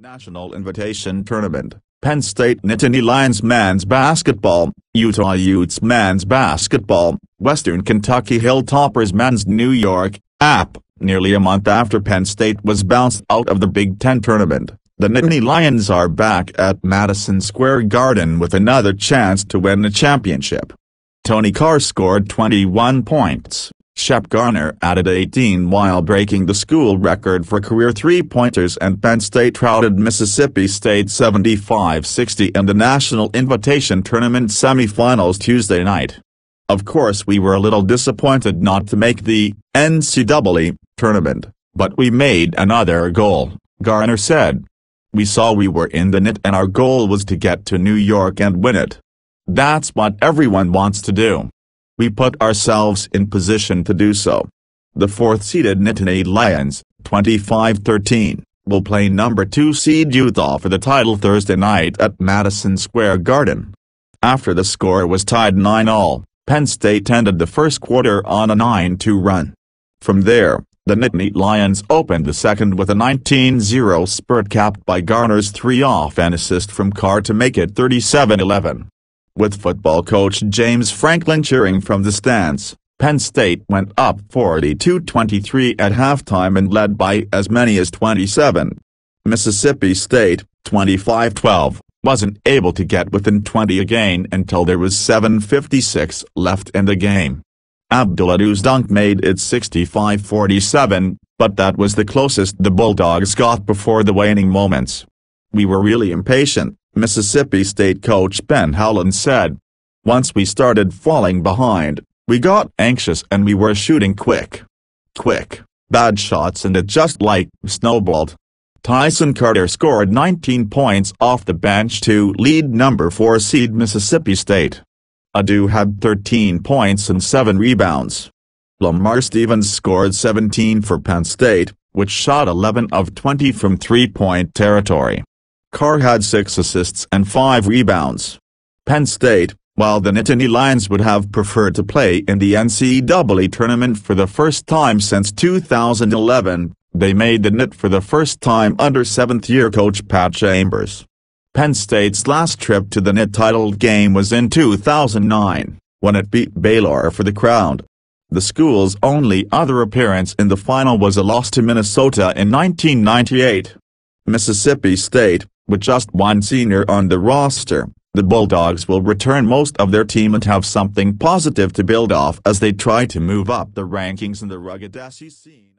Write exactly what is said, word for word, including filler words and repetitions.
National Invitation Tournament, Penn State Nittany Lions men's basketball, Utah Utes men's basketball, Western Kentucky Hilltoppers men's New York, app. Nearly a month after Penn State was bounced out of the Big Ten tournament, the Nittany Lions are back at Madison Square Garden with another chance to win the championship. Tony Carr scored twenty-one points. Shep Collect added eighteen while breaking the school record for career three-pointers, and Penn State routed Mississippi State seventy-five sixty in the National Invitation Tournament semifinals Tuesday night. Of course, we were a little disappointed not to make the N C double A tournament, but we made another goal, Garner said. We saw we were in the knit and our goal was to get to New York and win it. That's what everyone wants to do. We put ourselves in position to do so. The fourth-seeded Nittany Lions, twenty-five thirteen, will play number two seed Utah for the title Thursday night at Madison Square Garden. After the score was tied nine all, Penn State ended the first quarter on a nine two run. From there, the Nittany Lions opened the second with a nineteen zero spurt capped by Garner's three-off and assist from Carr to make it thirty-seven eleven. With football coach James Franklin cheering from the stands, Penn State went up forty-two twenty-three at halftime and led by as many as twenty-seven. Mississippi State, twenty-five twelve, wasn't able to get within twenty again until there was seven fifty-six left in the game. Abdullah's dunk made it sixty-five forty-seven, but that was the closest the Bulldogs got before the waning moments. We were really impatient, Mississippi State coach Ben Tell said. Once we started falling behind, we got anxious and we were shooting quick. Quick, bad shots and it just like snowballed. Tyson Carter scored nineteen points off the bench to lead number four seed Mississippi State. Adu had thirteen points and seven rebounds. Lamar Stevens scored seventeen for Penn State, which shot eleven of twenty from three-point territory. Carr had six assists and five rebounds. Penn State, while the Nittany Lions would have preferred to play in the N C double A tournament for the first time since two thousand eleven, they made the N I T for the first time under seventh-year coach Pat Chambers. Penn State's last trip to the N I T title game was in two thousand nine, when it beat Baylor for the crown. The school's only other appearance in the final was a loss to Minnesota in nineteen ninety-eight. Mississippi State, with just one senior on the roster, the Bulldogs will return most of their team and have something positive to build off as they try to move up the rankings in the rugged S E C.